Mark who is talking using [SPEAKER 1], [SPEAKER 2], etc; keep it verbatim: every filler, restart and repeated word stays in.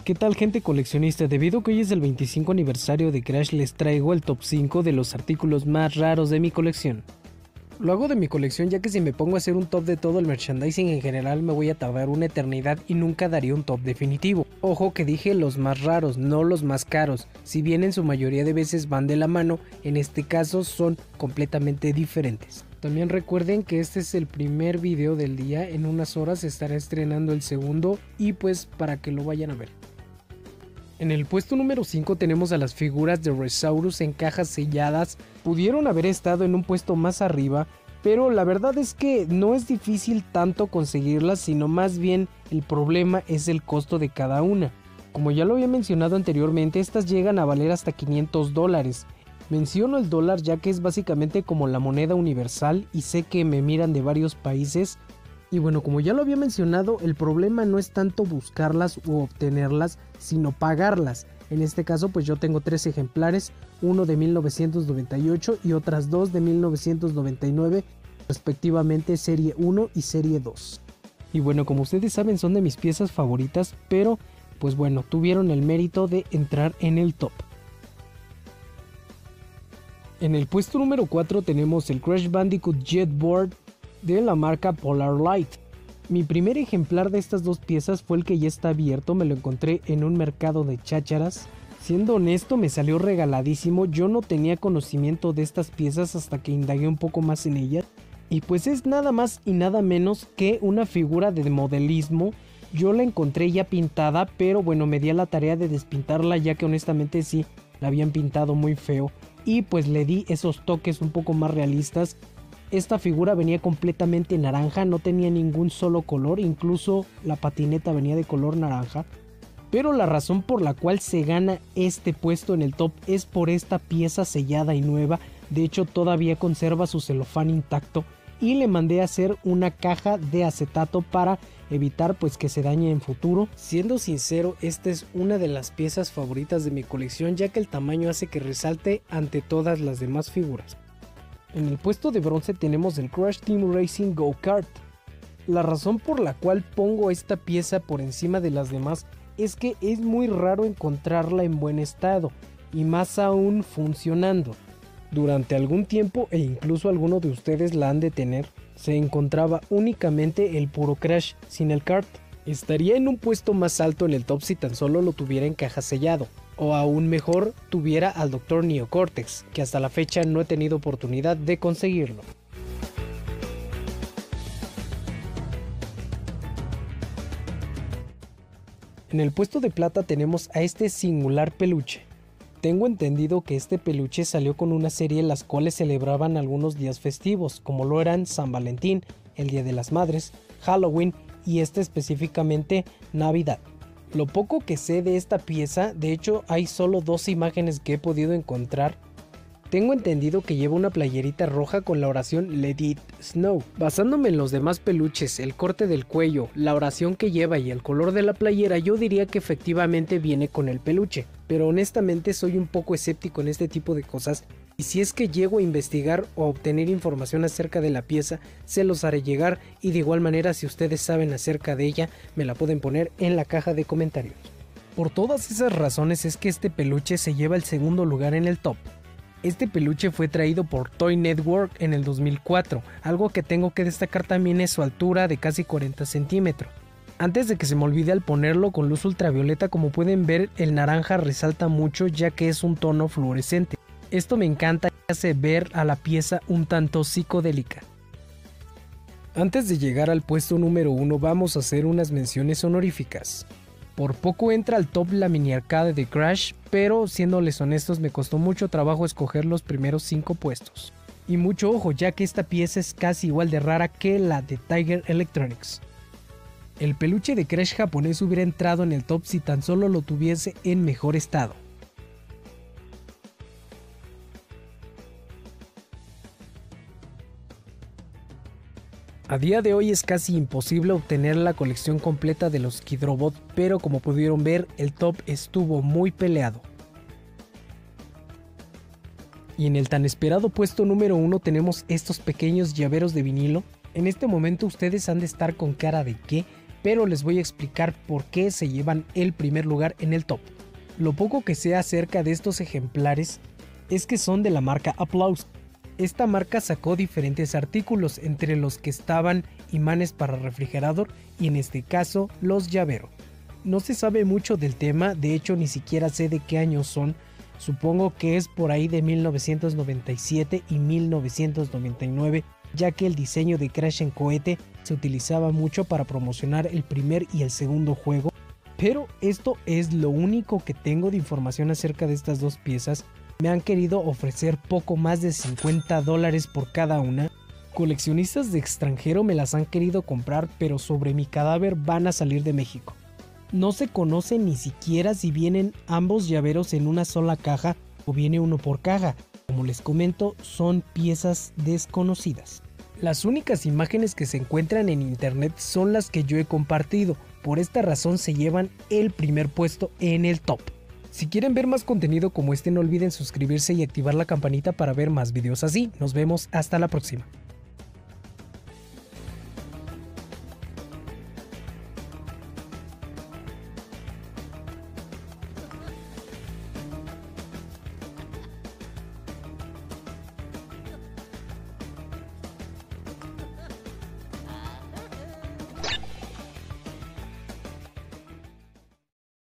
[SPEAKER 1] ¿Qué tal, gente coleccionista? Debido a que hoy es el veinticinco aniversario de Crash, les traigo el top cinco de los artículos más raros de mi colección. Lo hago de mi colección ya que si me pongo a hacer un top de todo el merchandising en general me voy a tardar una eternidad y nunca daría un top definitivo. Ojo que dije los más raros, no los más caros, si bien en su mayoría de veces van de la mano, en este caso son completamente diferentes. También recuerden que este es el primer video del día, en unas horas se estará estrenando el segundo y pues para que lo vayan a ver. En el puesto número cinco tenemos a las figuras de Resaurus en cajas selladas. Pudieron haber estado en un puesto más arriba, pero la verdad es que no es difícil tanto conseguirlas, sino más bien el problema es el costo de cada una. Como ya lo había mencionado anteriormente, estas llegan a valer hasta quinientos dólares. Menciono el dólar ya que es básicamente como la moneda universal y sé que me miran de varios países. Y bueno, como ya lo había mencionado, el problema no es tanto buscarlas u obtenerlas, sino pagarlas. En este caso pues yo tengo tres ejemplares, uno de mil novecientos noventa y ocho y otras dos de mil novecientos noventa y nueve, respectivamente serie uno y serie dos. Y bueno, como ustedes saben son de mis piezas favoritas, pero pues bueno, tuvieron el mérito de entrar en el top. En el puesto número cuatro tenemos el Crash Bandicoot Jetboard de la marca Polar Light. Mi primer ejemplar de estas dos piezas fue el que ya está abierto, me lo encontré en un mercado de chácharas. Siendo honesto, me salió regaladísimo, yo no tenía conocimiento de estas piezas hasta que indagué un poco más en ellas. Y pues es nada más y nada menos que una figura de modelismo. Yo la encontré ya pintada, pero bueno, me di a la tarea de despintarla ya que honestamente sí, la habían pintado muy feo. Y pues le di esos toques un poco más realistas. Esta figura venía completamente naranja, no tenía ningún solo color, incluso la patineta venía de color naranja. Pero la razón por la cual se gana este puesto en el top es por esta pieza sellada y nueva. De hecho todavía conserva su celofán intacto y le mandé a hacer una caja de acetato para evitar pues que se dañe en futuro. Siendo sincero, esta es una de las piezas favoritas de mi colección ya que el tamaño hace que resalte ante todas las demás figuras. En el puesto de bronce tenemos el Crash Team Racing Go-Kart. La razón por la cual pongo esta pieza por encima de las demás es que es muy raro encontrarla en buen estado y más aún funcionando. Durante algún tiempo, e incluso algunos de ustedes la han de tener, se encontraba únicamente el puro Crash sin el kart. Estaría en un puesto más alto en el top si tan solo lo tuviera en caja sellado. O aún mejor, tuviera al doctor Neocortex, que hasta la fecha no he tenido oportunidad de conseguirlo. En el puesto de plata tenemos a este singular peluche. Tengo entendido que este peluche salió con una serie en las cuales celebraban algunos días festivos, como lo eran San Valentín, el Día de las Madres, Halloween y este específicamente Navidad. Lo poco que sé de esta pieza, de hecho hay solo dos imágenes que he podido encontrar. Tengo entendido que lleva una playerita roja con la oración Let It Snow. Basándome en los demás peluches, el corte del cuello, la oración que lleva y el color de la playera, yo diría que efectivamente viene con el peluche. Pero honestamente soy un poco escéptico en este tipo de cosas. Y si es que llego a investigar o a obtener información acerca de la pieza, se los haré llegar y de igual manera si ustedes saben acerca de ella, me la pueden poner en la caja de comentarios. Por todas esas razones es que este peluche se lleva el segundo lugar en el top. Este peluche fue traído por Toy Network en el dos mil cuatro, algo que tengo que destacar también es su altura de casi cuarenta centímetros. Antes de que se me olvide, al ponerlo con luz ultravioleta, como pueden ver, el naranja resalta mucho ya que es un tono fluorescente. Esto me encanta y hace ver a la pieza un tanto psicodélica. Antes de llegar al puesto número uno vamos a hacer unas menciones honoríficas. Por poco entra al top la mini arcade de Crash, pero siéndoles honestos me costó mucho trabajo escoger los primeros cinco puestos. Y mucho ojo ya que esta pieza es casi igual de rara que la de Tiger Electronics. El peluche de Crash japonés hubiera entrado en el top si tan solo lo tuviese en mejor estado. A día de hoy es casi imposible obtener la colección completa de los Kidrobot, pero como pudieron ver el top estuvo muy peleado. Y en el tan esperado puesto número uno tenemos estos pequeños llaveros de vinilo. En este momento ustedes han de estar con cara de ¿qué? pero les voy a explicar por qué se llevan el primer lugar en el top. Lo poco que sé acerca de estos ejemplares es que son de la marca Applause. Esta marca sacó diferentes artículos, entre los que estaban imanes para refrigerador y en este caso los llaveros. No se sabe mucho del tema, de hecho ni siquiera sé de qué años son, supongo que es por ahí de mil novecientos noventa y siete y mil novecientos noventa y nueve, ya que el diseño de Crash en Cohete se utilizaba mucho para promocionar el primer y el segundo juego, pero esto es lo único que tengo de información acerca de estas dos piezas. Me han querido ofrecer poco más de cincuenta dólares por cada una. Coleccionistas de extranjero me las han querido comprar, pero sobre mi cadáver van a salir de México. No se conoce ni siquiera si vienen ambos llaveros en una sola caja o viene uno por caja. Como les comento, son piezas desconocidas. Las únicas imágenes que se encuentran en internet son las que yo he compartido, por esta razón se llevan el primer puesto en el top. Si quieren ver más contenido como este, no olviden suscribirse y activar la campanita para ver más videos así. Nos vemos hasta la próxima.